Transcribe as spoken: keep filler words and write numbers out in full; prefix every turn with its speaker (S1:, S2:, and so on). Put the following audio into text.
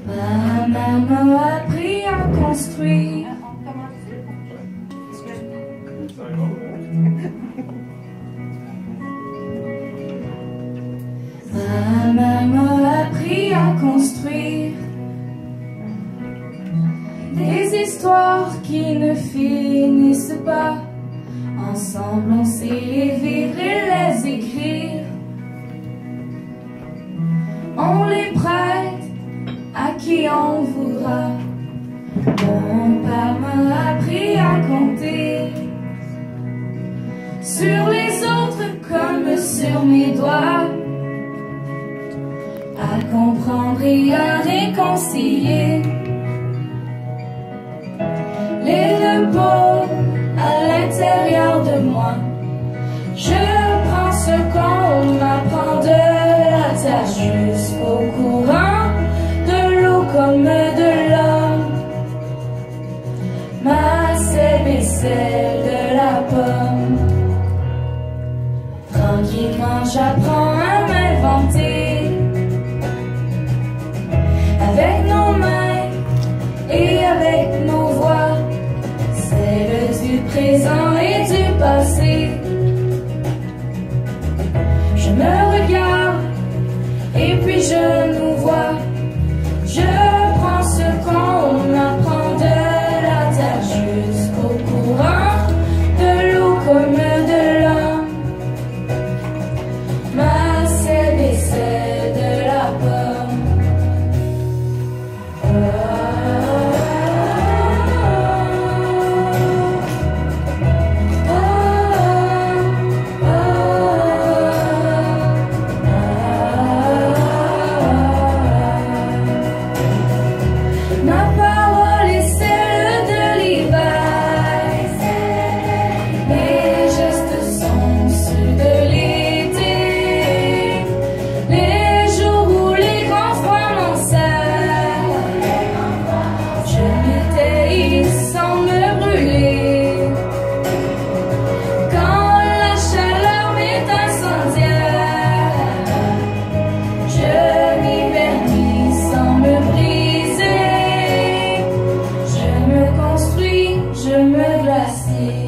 S1: Ma maman m'a appris à construire. Ma maman m'a appris à construire des histoires qui ne finissent pas. Ensemble on sait les vivre et les écrire. On les prête à qui on voudra. Mon père m'a appris à compter sur les autres comme sur mes doigts, à comprendre et à réconcilier les deux pôles à l'intérieur de moi. Je prends ce qu'on m'apprend de la terre jusqu'au courant de l'eau comme de l'homme. Ma sève est celle de la pomme. Tranquillement j'apprends à m'inventer avec nos mains et avec nos voix, celles du présent et du passé. Je me regarde et puis je nous vois. Je prends ce qu'on m'apprend de la terre jusqu'au courant de l'eau comme de l'homme. Ma sève est celle de la pomme. Je me glacis.